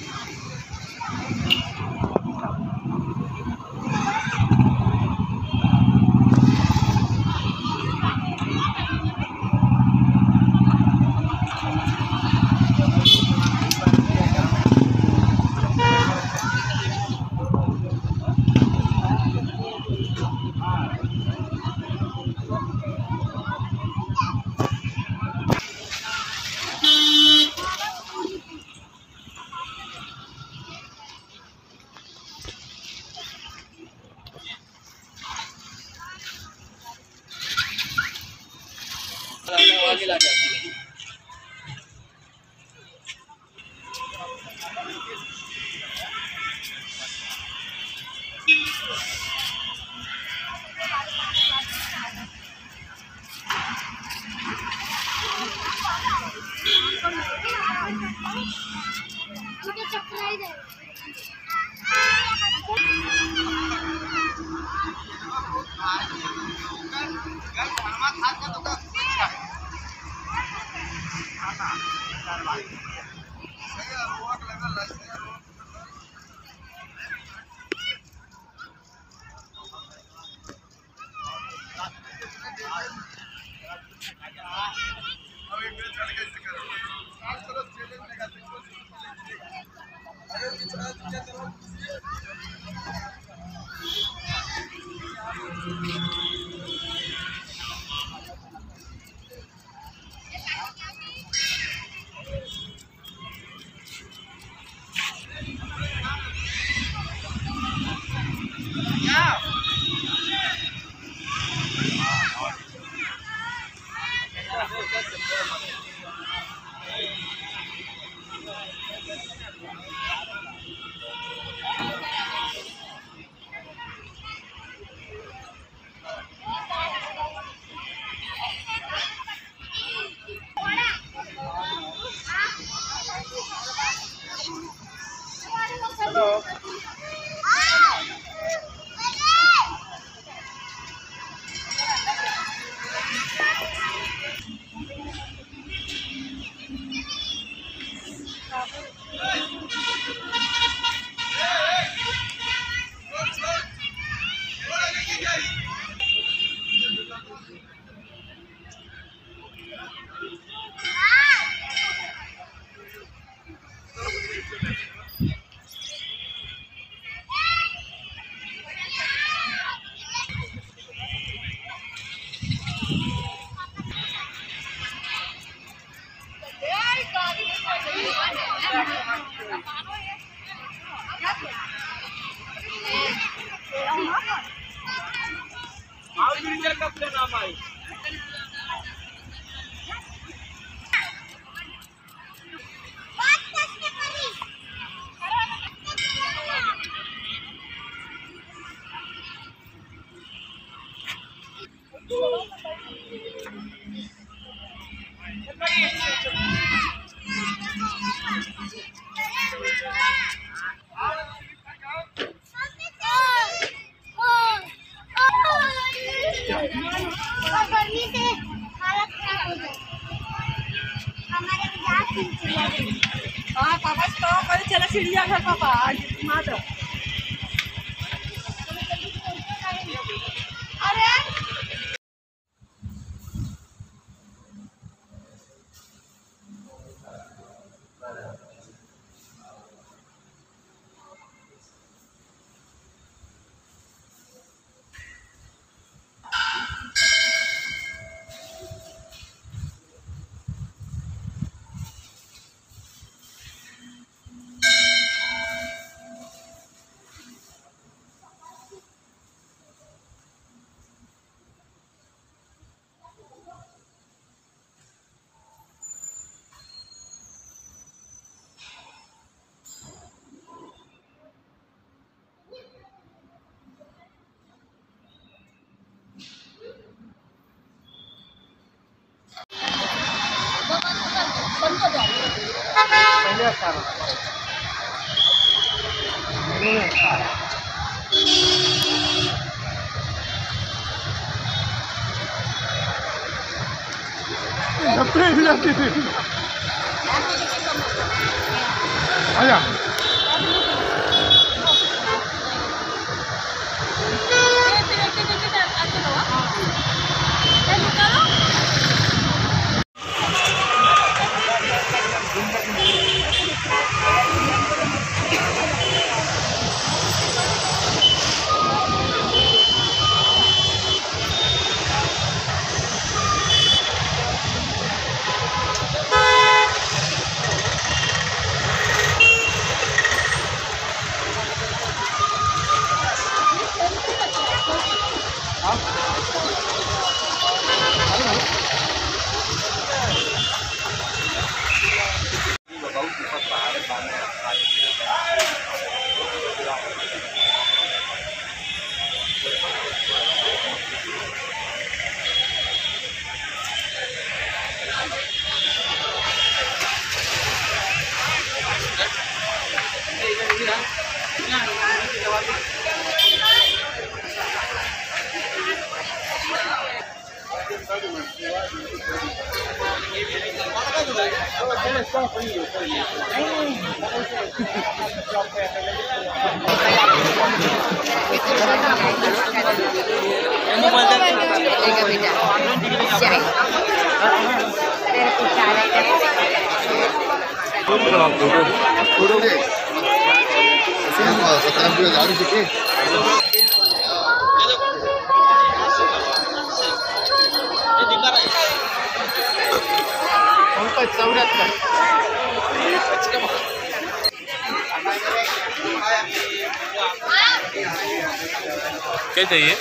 आगे ला जाती है। हाँ पापा तो चला चिड़ियाघर पापा आज माधव आया क्या चाहिए?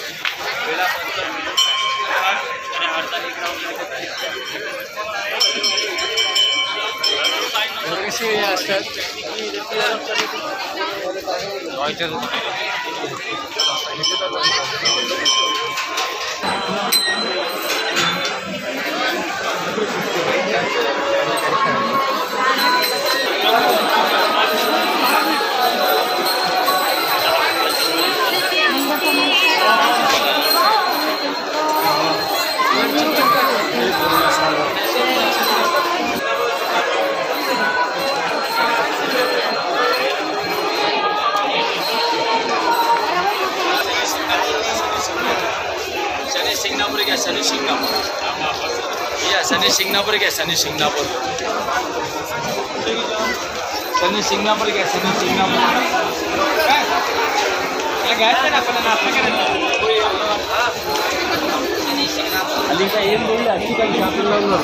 Singapore क्या सनी सिंगापुर या सनी सिंगापुर क्या सनी सिंगापुर सनी सिंगापुर क्या सनी सिंगापुर क्या गया था ना अपना नाश्ता करने अली का एम बोली अच्छी कल शॉपिंग लोग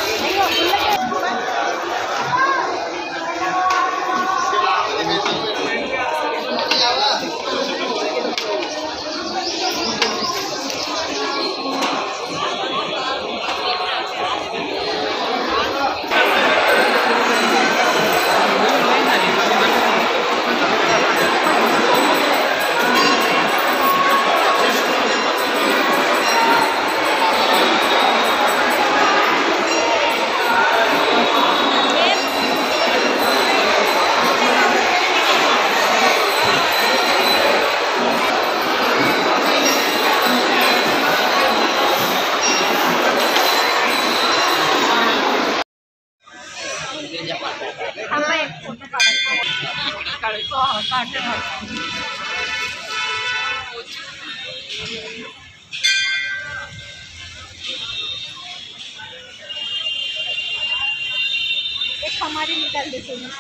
हमारी निकाल देते हैं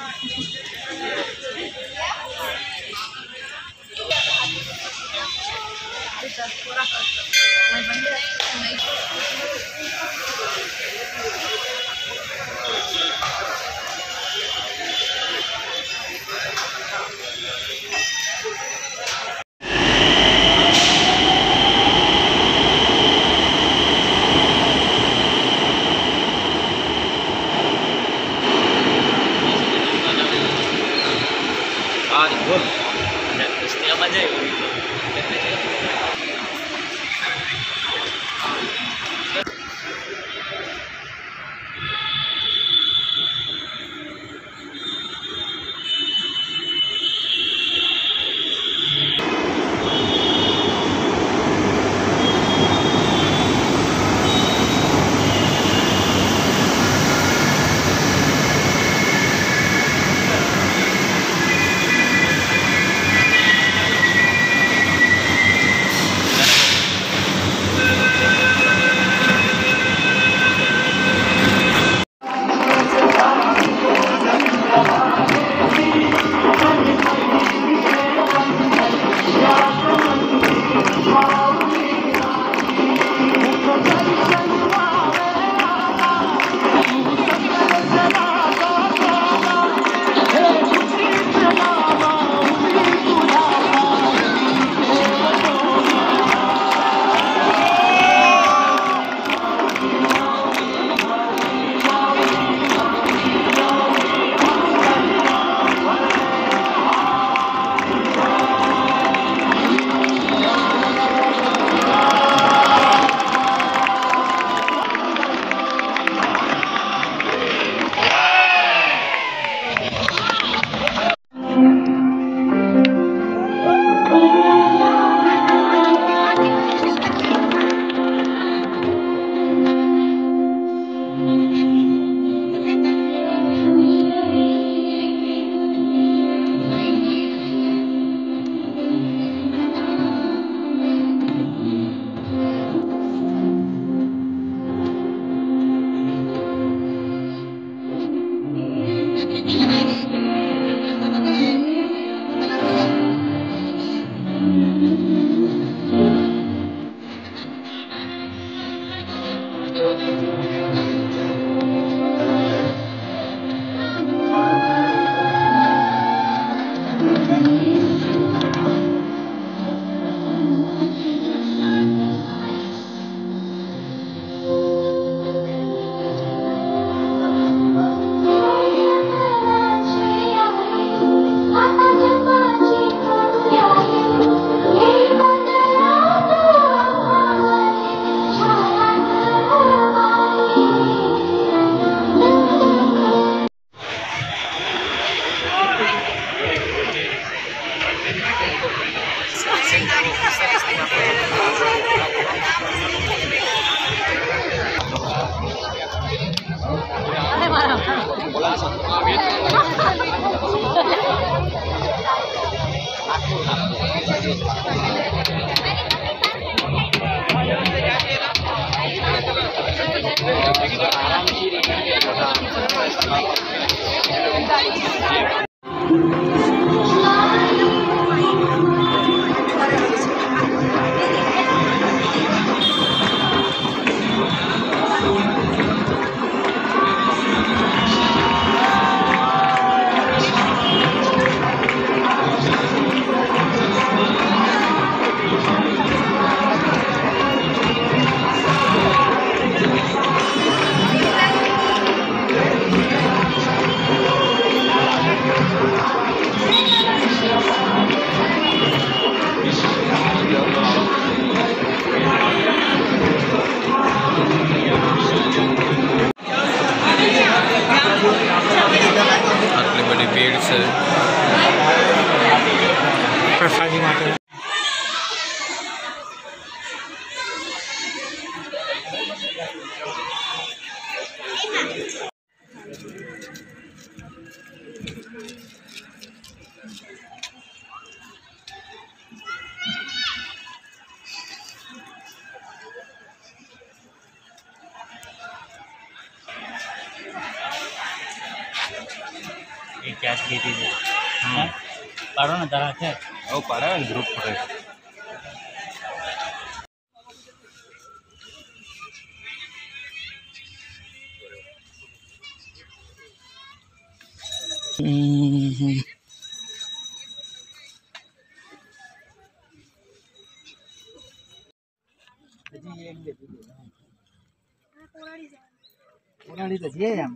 આટલી બધી ભીડ છે પ્રસાદી માટે. कैश ली थी पाड़ो ना जरा है ઓ પાડે ને ગ્રુપ ફોટો. तो जे हम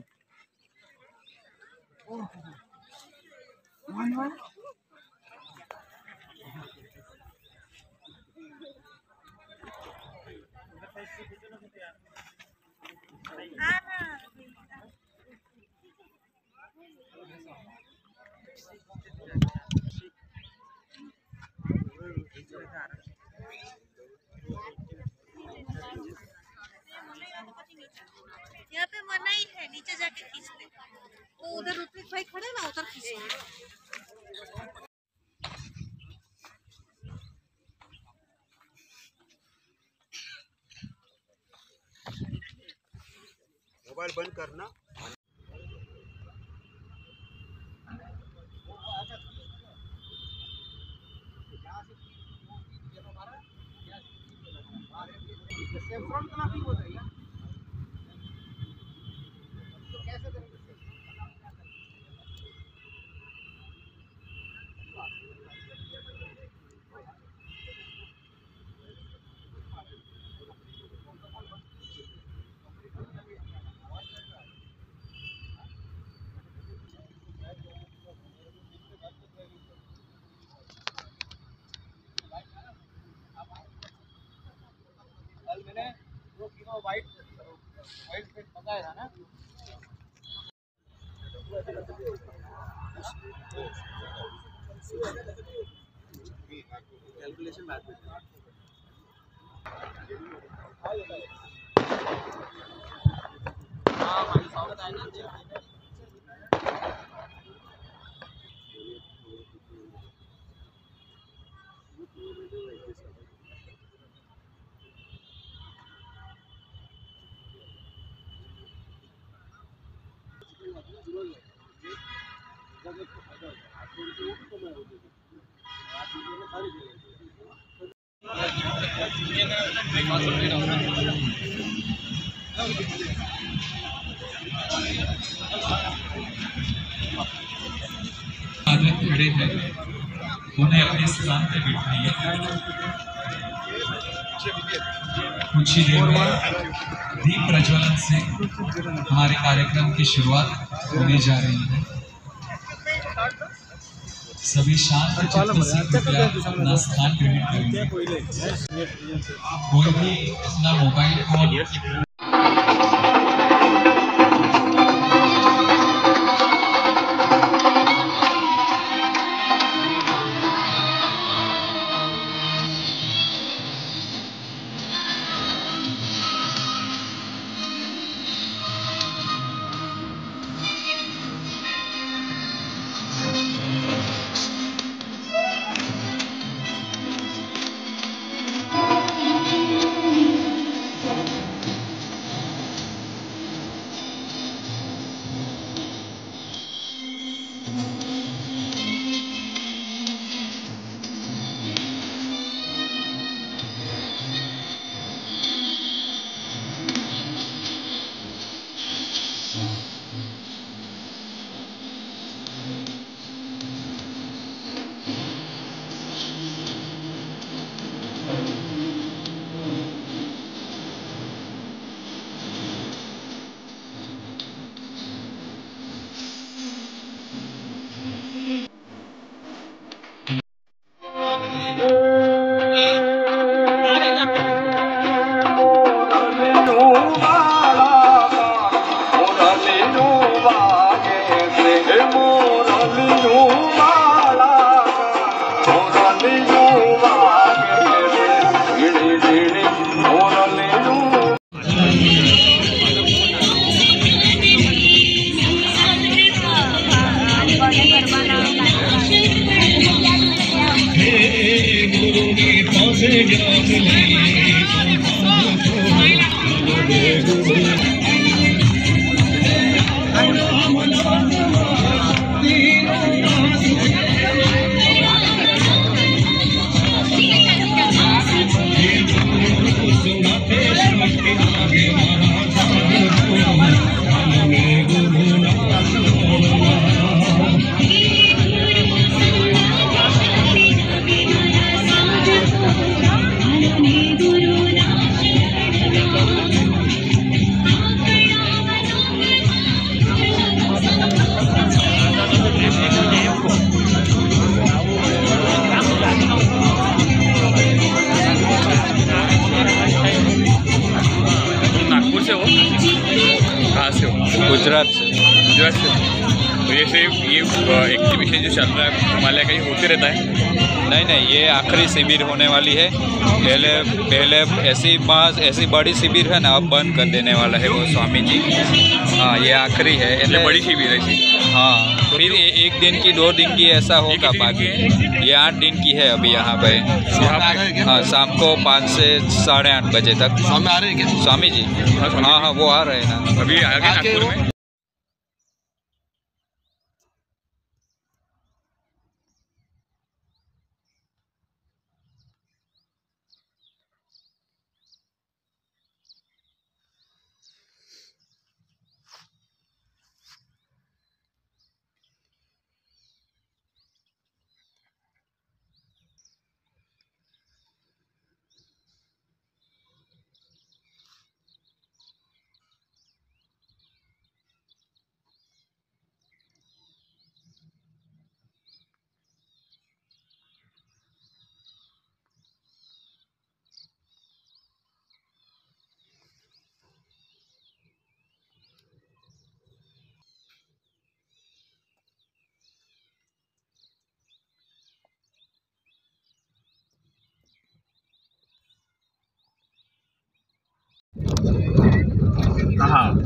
यहाँ पे मना ही है, नीचे जाके खींच ले। वो उधर ऋत्विक भाई खड़े ना, उधर खींच ले। मोबाइल बंद करना. मैंने 2 किलो वाइट पेट मंगाया था ना. कैलकुलेशन बात में हाँ भाई साहब बताए ना. खड़े हैं उन्हें अपने स्थान पर बिठाइए. कुछ ही देर में दीप प्रज्वलन से हमारे कार्यक्रम की शुरुआत होने जा रही है. सभी शांत चित्त से कृपया अपना स्थान ग्रहण करेंगे. कोई भी अपना मोबाइल फोन गुजरात से। गुजरात से। तो ये एग्जीबिशन जो चल रहा है हिमालय का, ये होते रहता है? नहीं, ये आखिरी शिविर होने वाली है। पहले ऐसी बड़ी शिविर है ना, अब बंद कर देने वाला है वो स्वामी जी। हाँ, ये आखिरी है। ये बड़ी शिविर है ऐसी? हाँ, फिर 1 दिन की 2 दिन की ऐसा होगा। बाकी ये 8 दिन की है अभी यहाँ पे। हाँ, शाम को 5 से 8:30 बजे तक। स्वामी आ रहे हैं क्या? स्वामी जी? हाँ, वो आ रहे हैं ना। अभी आगे नागपुर में? हाँ,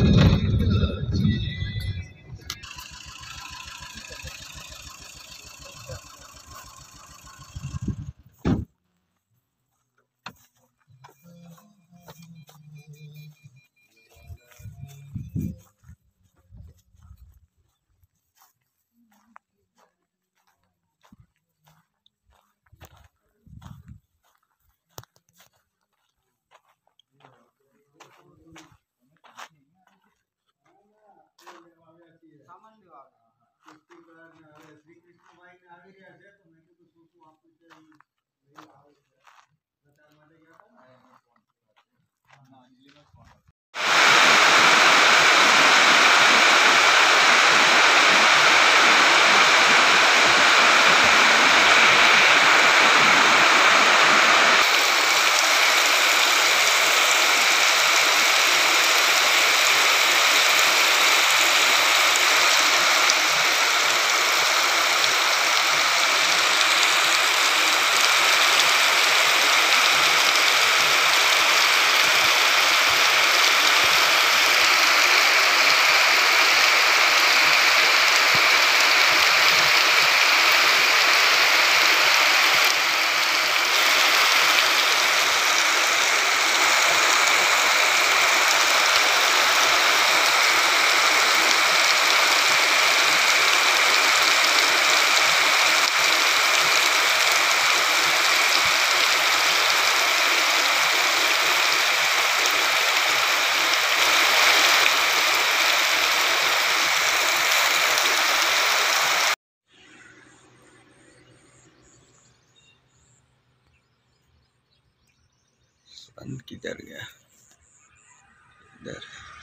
बंद किधर गया? इधर।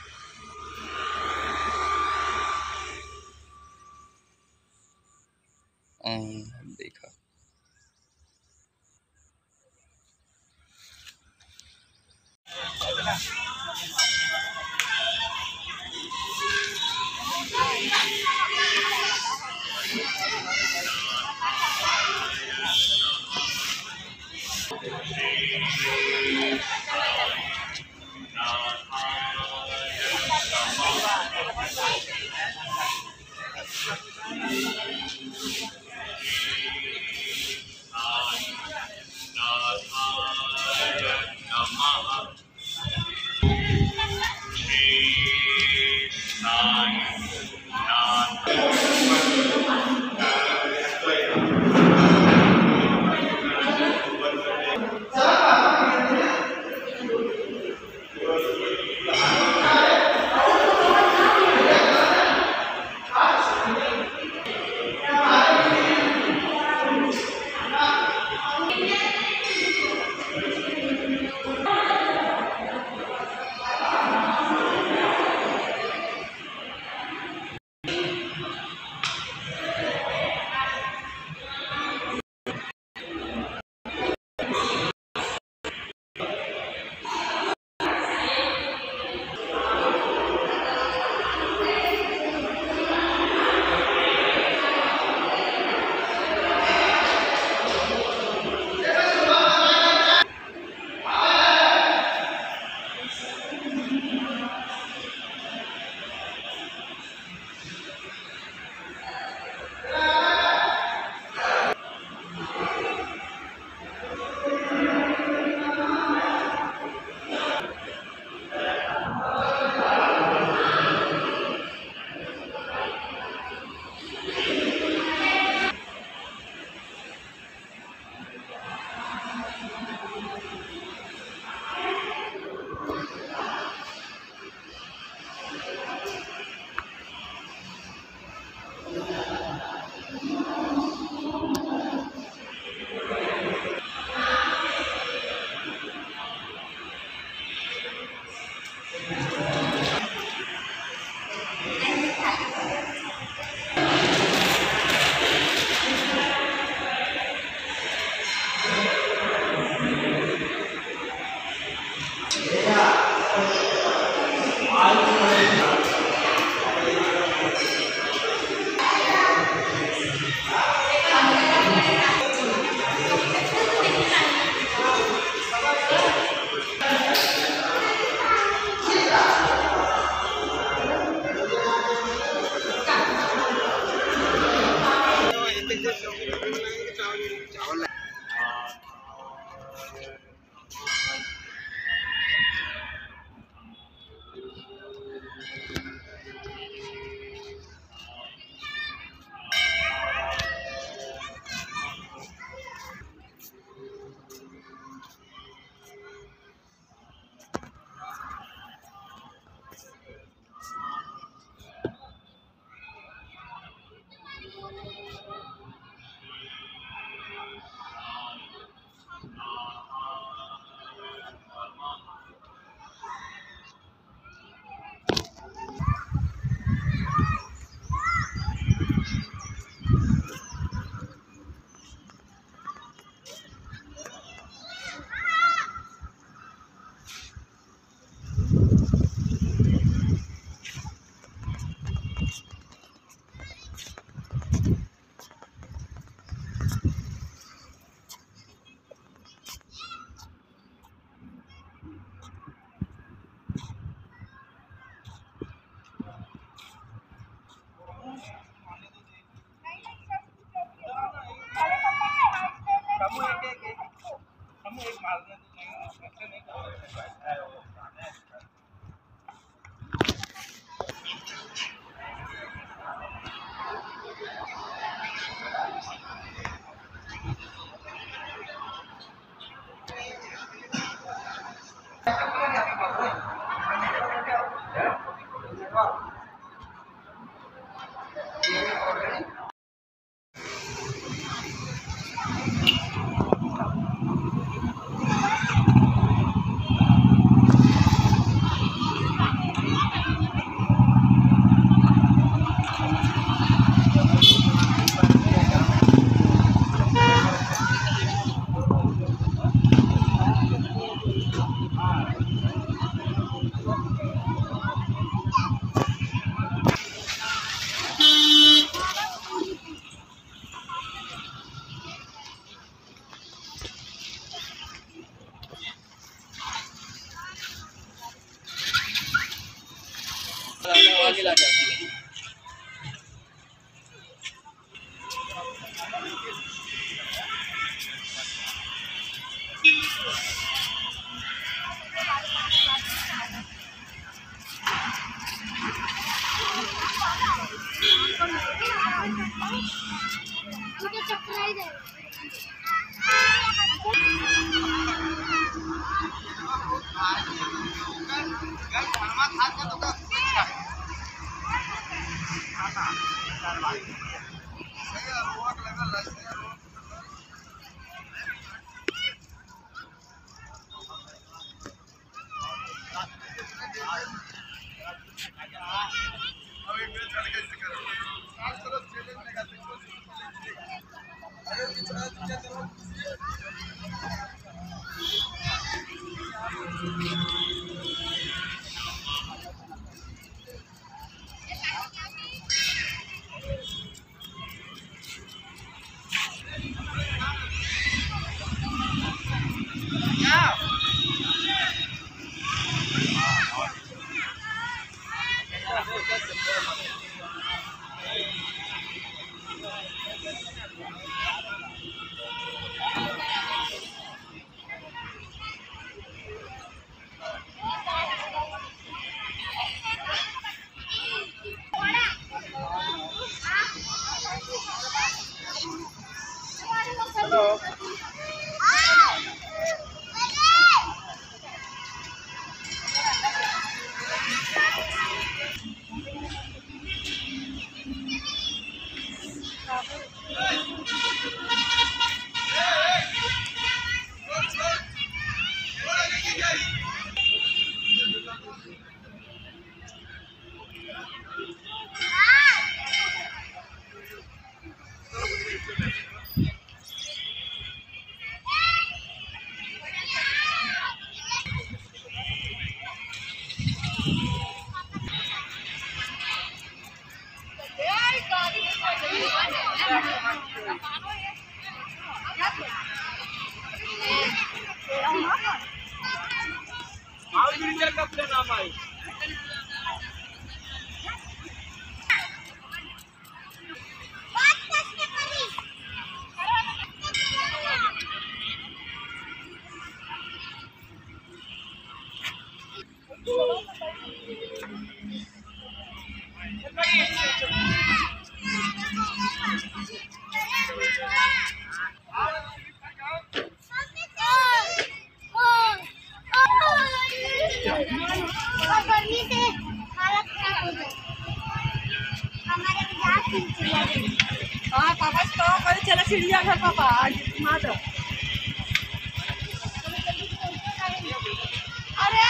देखा। हाँ पापा स्टॉप अरे चला चिड़ियाघर पापा आज माधव अरे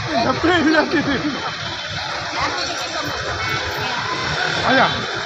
आजा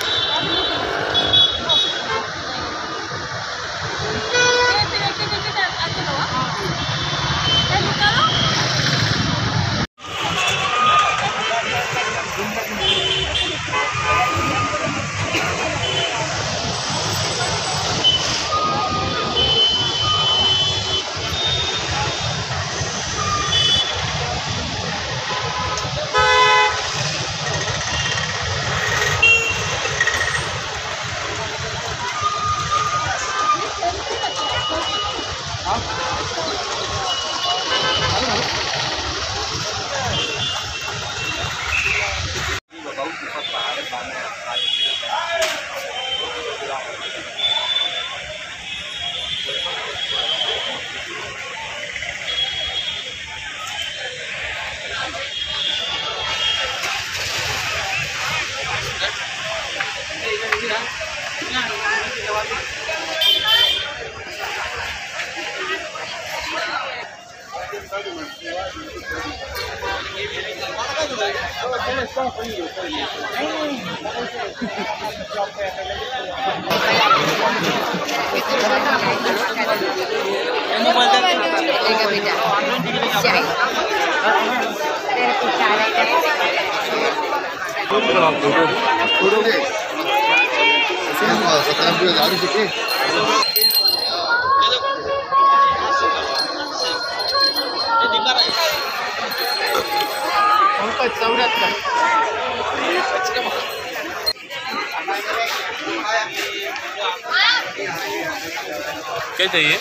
क्या चाहिए?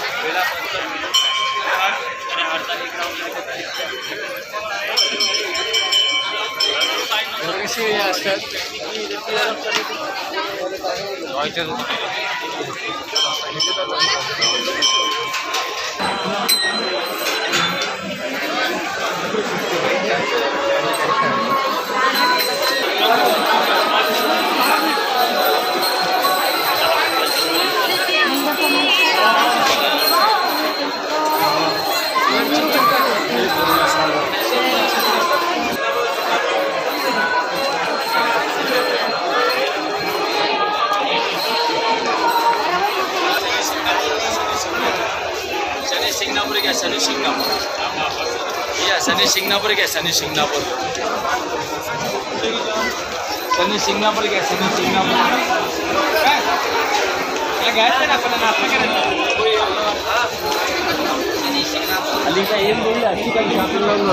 सिंगापुर क्या सनी सिंगापुर या सनी सिंगापुर क्या सनी सिंगापुर सनी सिंगापुर क्या सनी सिंगापुर अली का एम बोल अच्छी कल शॉपिंग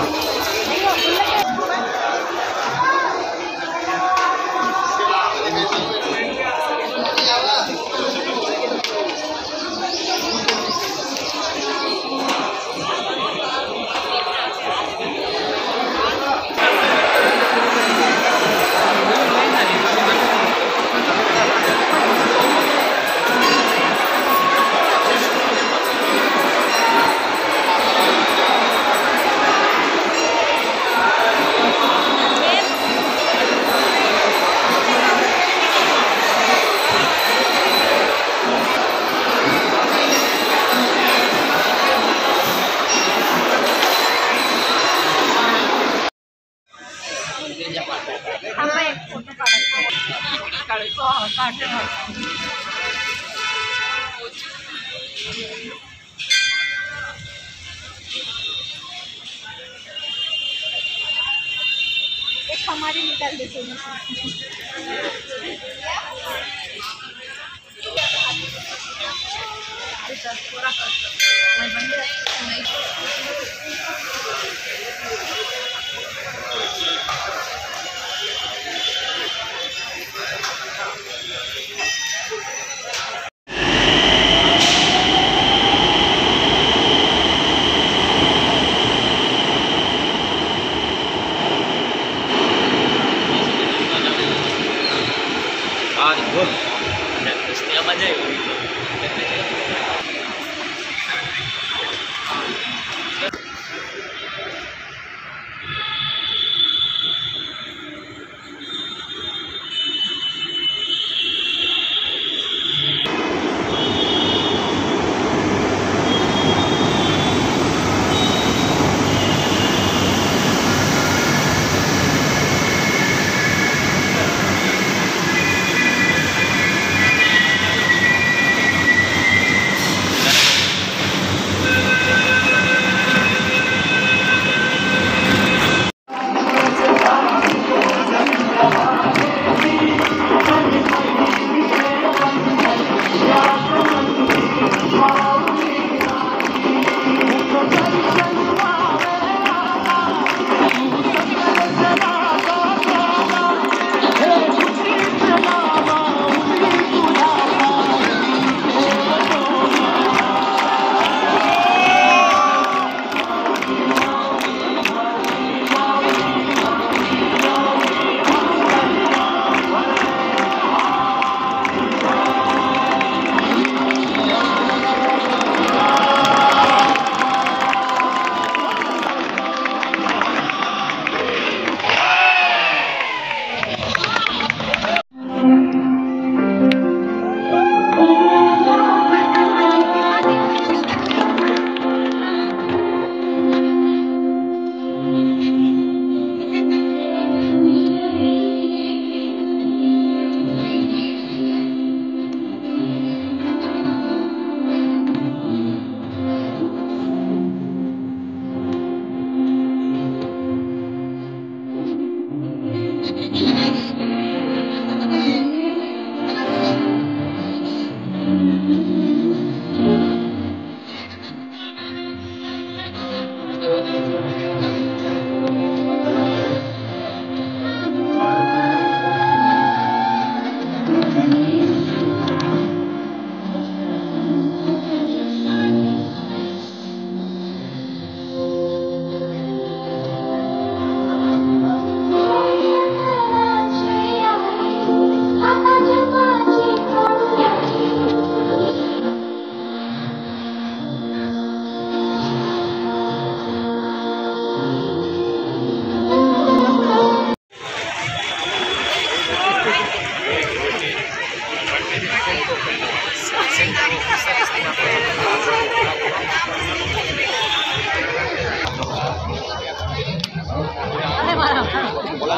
हमारी निकल देते मजा है।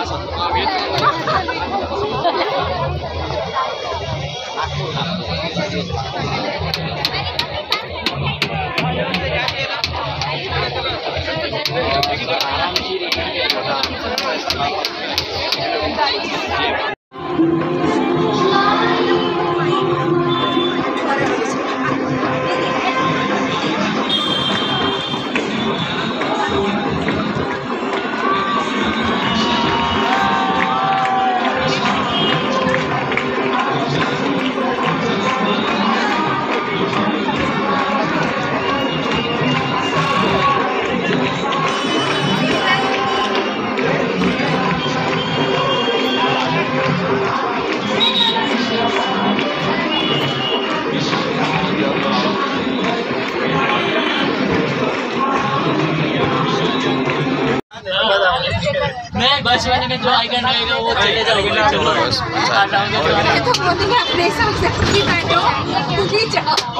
मैं बस वाले में जो आइकन रहेगा वो चले जाओगे। तो बोलेंगे अपने हिसाब से खुद ही बैठो, खुद ही जाओ।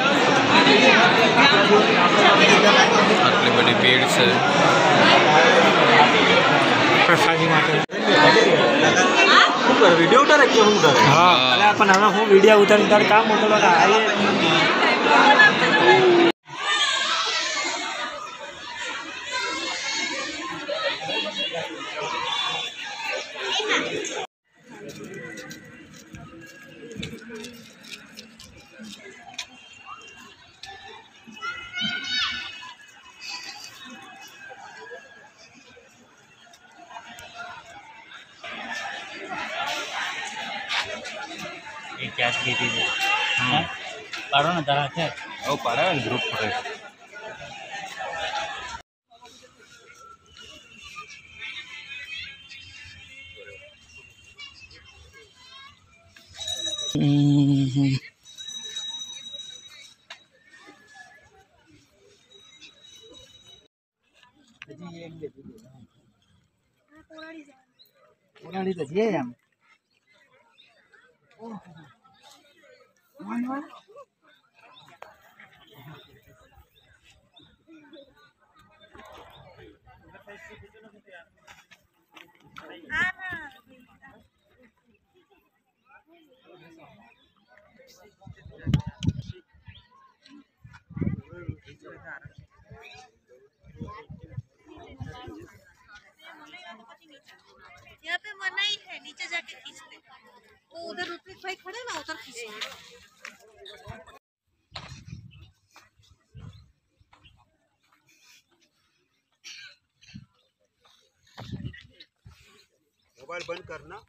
आटली बड़ी भीड़ से वीडियो उतर रखी हूँ उधर। हाँ अरे अपन हमें हूँ वीडियो उतर उतर काम होता लगा कैश दी थी पारो ना जरा है वो पारा ग्रुप फोटो यहाँ पे मना ही है, नीचे जाके खींचते। वो उधर ऋत्विक भाई खड़े ना, उधर खींचते। मोबाइल बंद करना।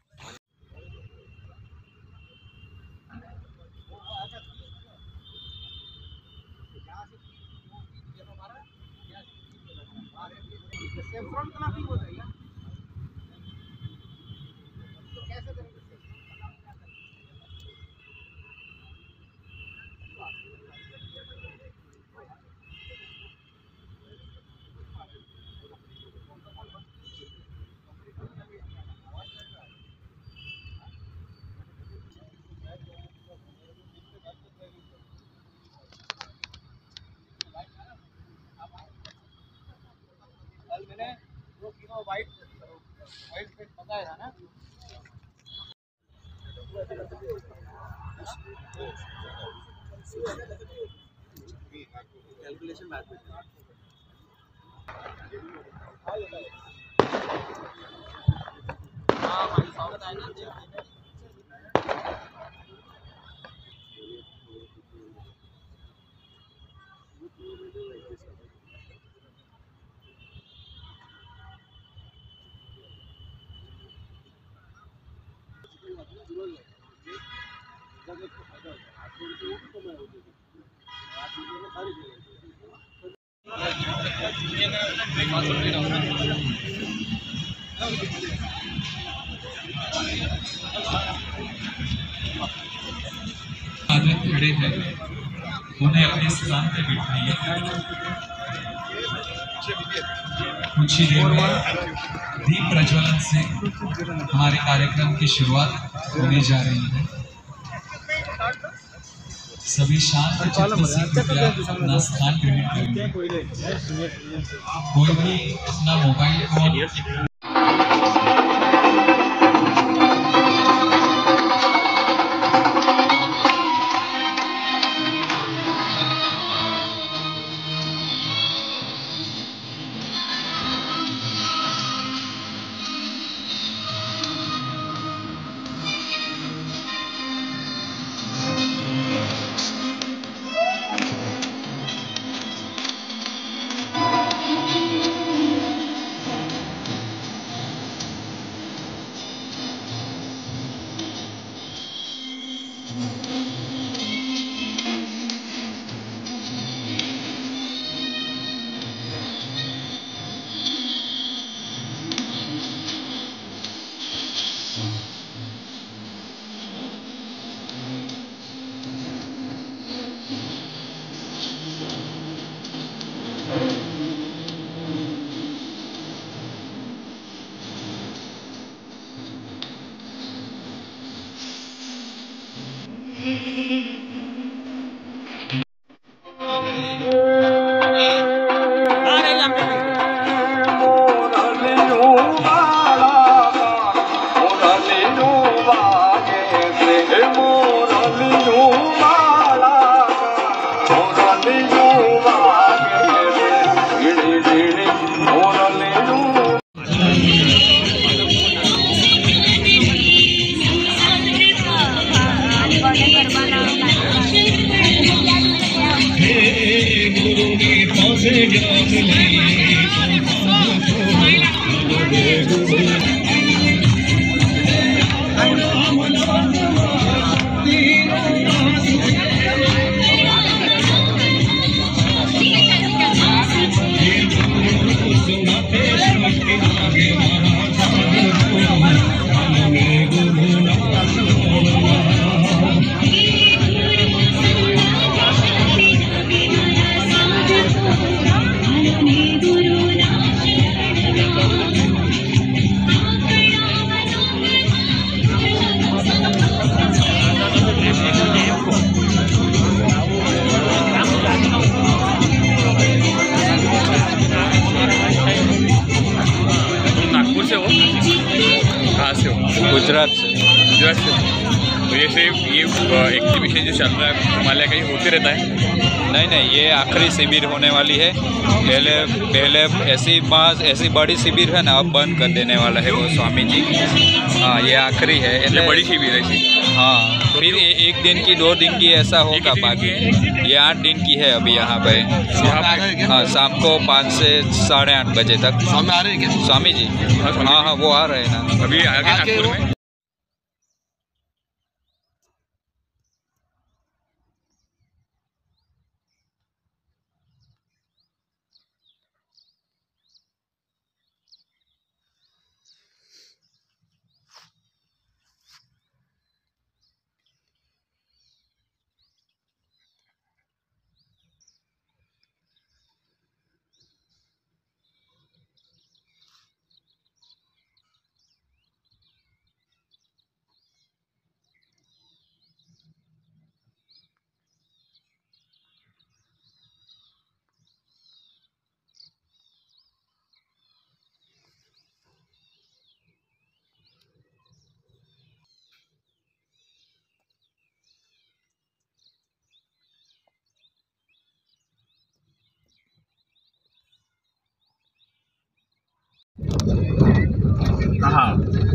मैंने 2 किलो वाइट पेट मंगाया था ना। कैलकुलेशन मैथ में हाँ भाई स्वागत है ना। आदत खड़े हैं, उन्हें अपने स्थान पर बिठाइए। कुछ ही देर में दीप प्रज्वलन से हमारे कार्यक्रम की शुरुआत होने जा रही है। सभी शांत चित्त से कृपया अपना स्थान ग्रहण करेंगे। कोई भी अपना मोबाइल फोन गुजरात से। गुजरात से। तो ये एग्जीबिशन जो चल रहा है हिमालय का, ये होते रहता है? नहीं, ये आखिरी शिविर होने वाली है। पहले ऐसी बड़ी शिविर है ना, अब बंद कर देने वाला है वो स्वामी जी। हाँ, ये आखिरी है। ये बड़ी शिविर है। हाँ, फिर 1 दिन की 2 दिन की ऐसा होगा। बाकी ये 8 दिन की है अभी यहाँ पे। हाँ, शाम को 5 से 8:30 बजे तक। स्वामी आ रहे हैं क्या? स्वामी जी? हाँ, वो आ रहे हैं ना अभी आगे नागपुर में। हाँ,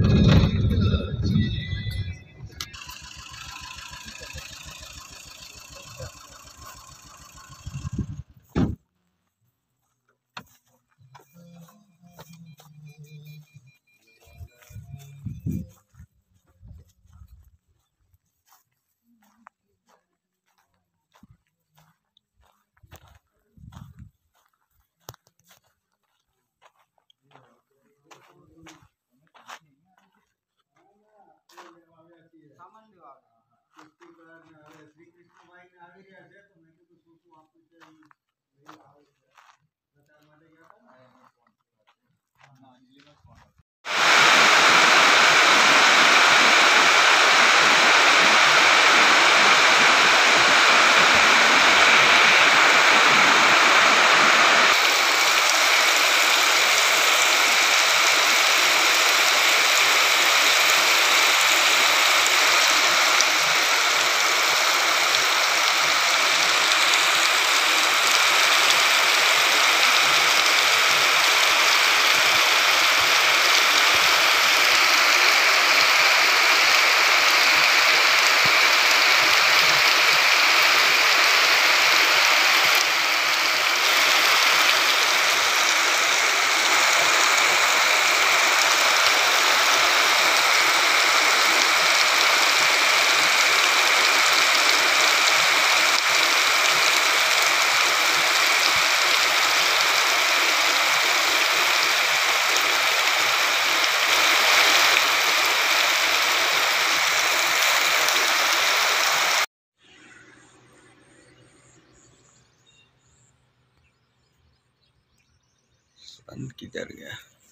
बंद किधर गया?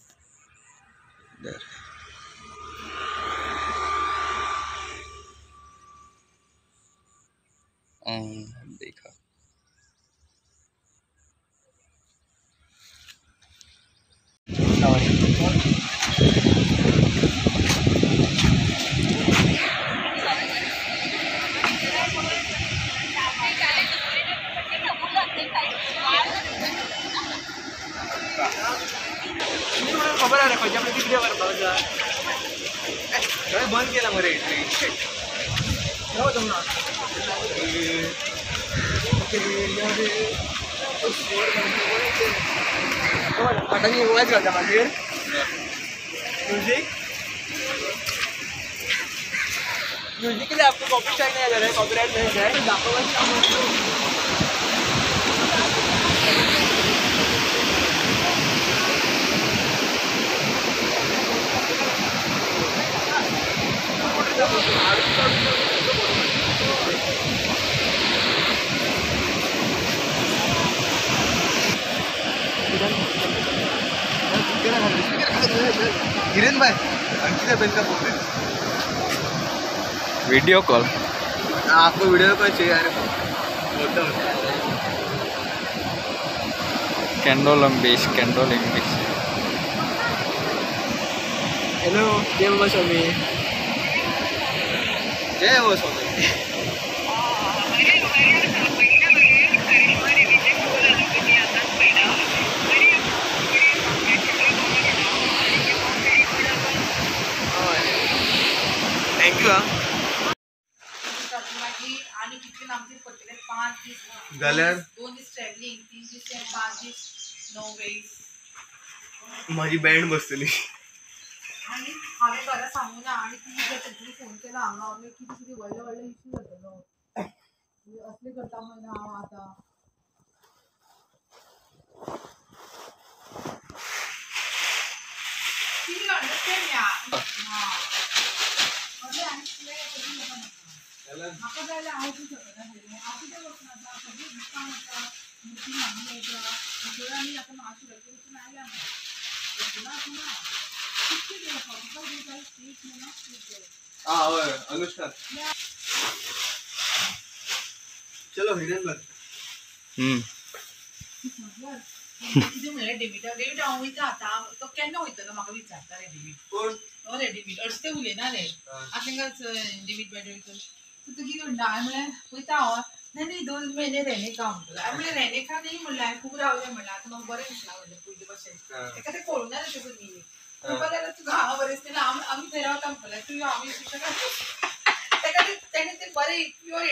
इधर। देखा। खबर आहे खंयच्या आपली कितें करपाक जाय बंद केला मरे आतांनी वायच घालता मागीर म्युझिक कितें आपको कॉपीराइट नाही जालें कॉपीराइट नाही जाय दाखोवपाक हिरेन भाई अंकिता बेन का फोन है वीडियो कॉल आपको वीडियो कॉल चाहिए यार कैंडोल इंग्लिश हेलो जय बाबा स्वामी जय हो स्वामी थँक्यू हा आणि किती लांबचे पडले 5 दिवस जाल्यार 2 दिवस ट्रॅव्हलिंग 3 दिवस 5 दिवस 9 वेळीस माझी बँड बसतली आणि हांवें घरा सांगू ना आणि ती जर तेजी फोन केला हांगा हांवें कितें कितें व्हडले व्हडले इश्यू जातलो असले करता म्हणून हांव आतां ती अंडरस्टँड या म्हाका जाल्यार हांव तूं शकना हांव कितें वचना आतां सगळीं दुकान आसा मुर्ती हांगा येता आनी आतां मातशें रेग्युलेशन आयल्या ना कितके दिवस फॉर्टिफाय डेज आय स्टेट ना हाँ होय अनुष्का चलो हिरेन भाई कितें म्हणल्यार डेबिट हांव वयता आतां तो केन्ना वयतलो म्हाका विचारता रे डेबिट कोण रे डेबिट अर्ज ते उलयना रे आतां तांकां डेबिट बाय डेबिट तूं कितें म्हणटा हांवें म्हळ्यार वयता हांव नाही 2 महिने रहने का म्हणटलो हांवें म्हळ्यार रहने का न्ही म्हणल्यार खूब रावलें म्हणल्यार आतां म्हाका बरें दिसना म्हणलें पयलीं भशेन ताका तें कळूना रे तेजो मिनींग म्हणपा लागलो तुका हांव बरें दिसलें आमी थंय रावता म्हणलें तूं आमी ताका तेणें तें बरें प्युअर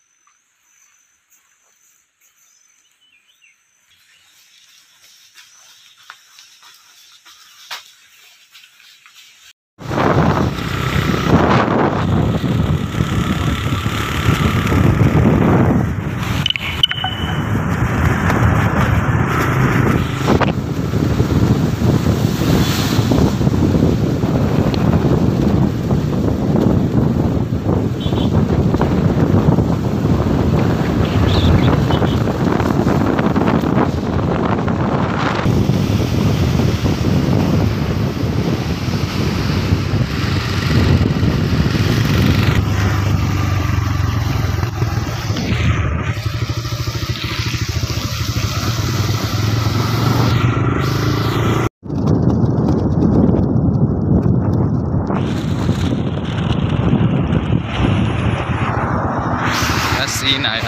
सीन आया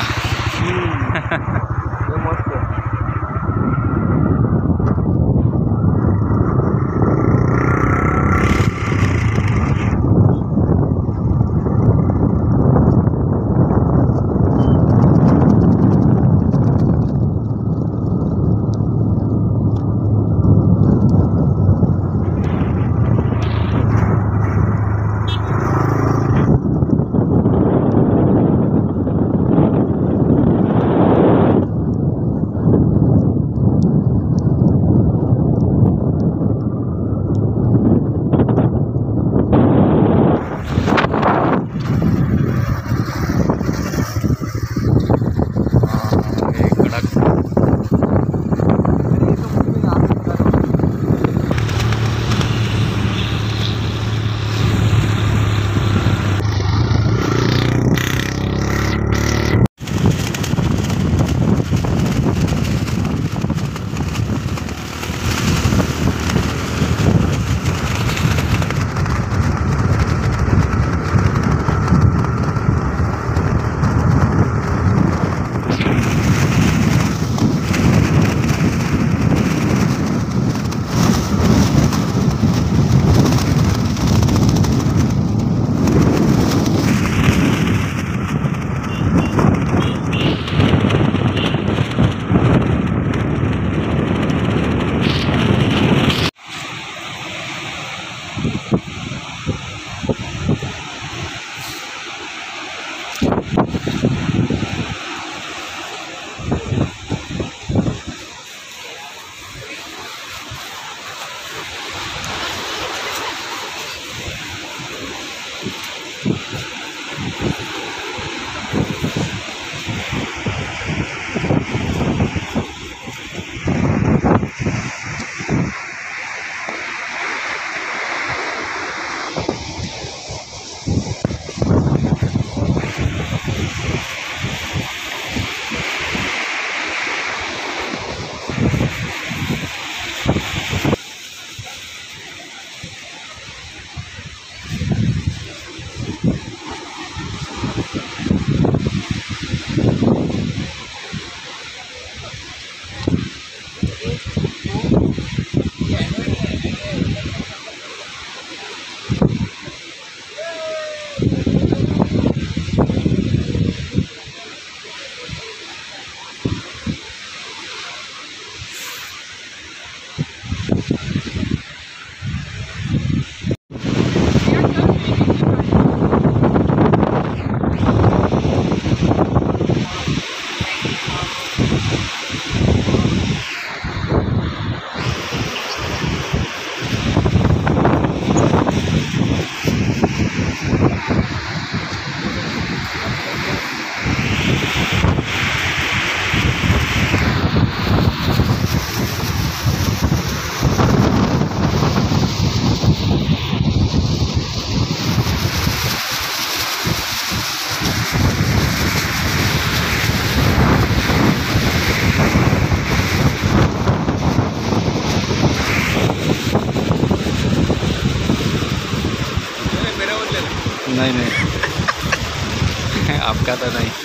नहीं नहीं आपका तो नहीं।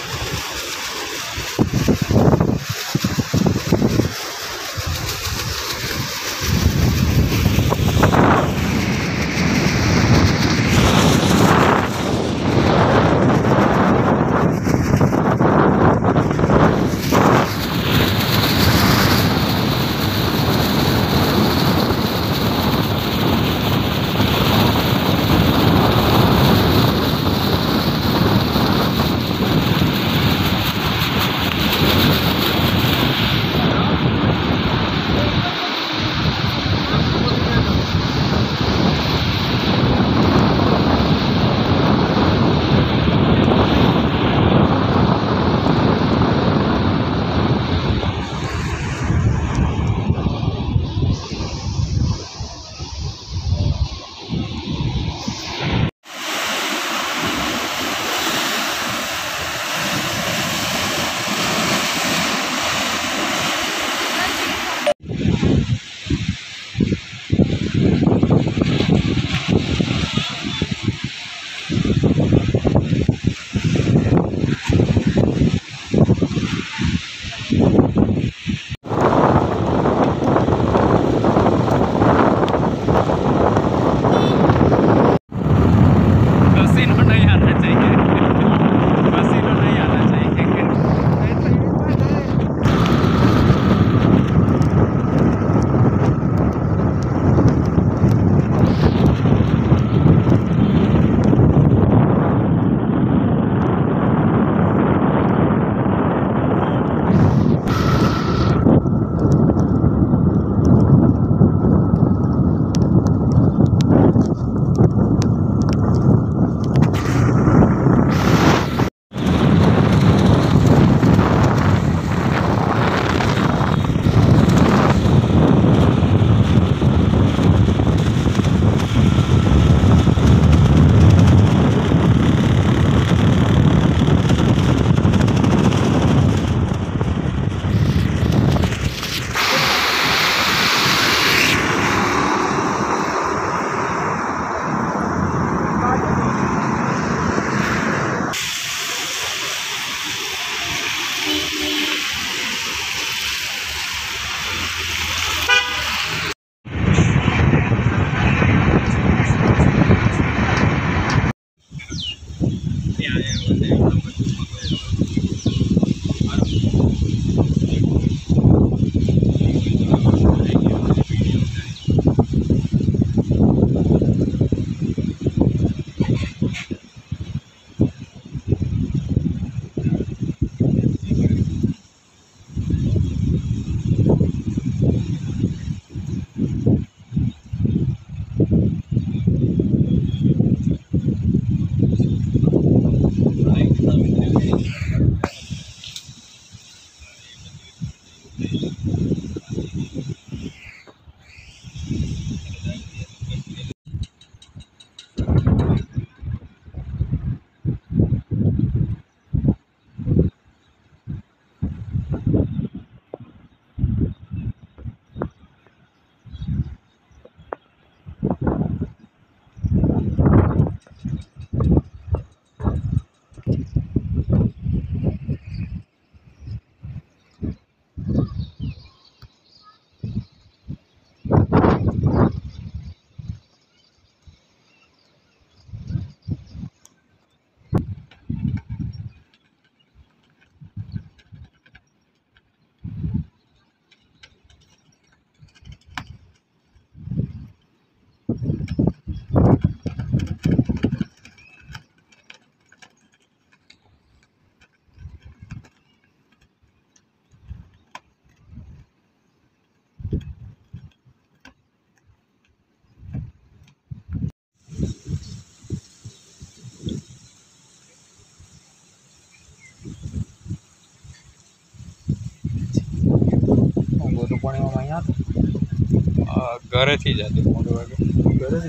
ઘરેથી જ હતી મોટે ભાગે ઘરેથી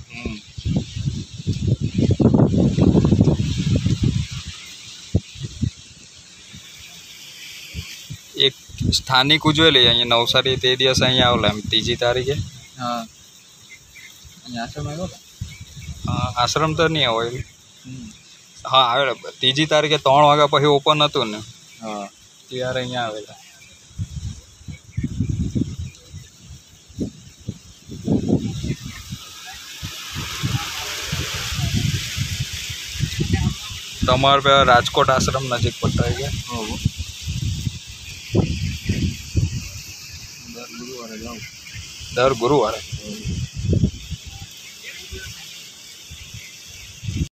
એક સ્થાનિક ઉજવેલી અહીંયા નવસારી તે દિવસે અહીંયા આવેલા એમ 3જી તારીખે. હા અહીંયા આશ્રમ આવ્યો आश्रम तो नहीं હોય. हाँ आवेला 3 તારીખે 3 વાગ્યા પછી ઓપન હતું ને. हाँ ત્યારે અહીંયા આવેલા. તમારે पे રાજકોટ આશ્રમ નજીક પડતા है. દર ગુરુવારે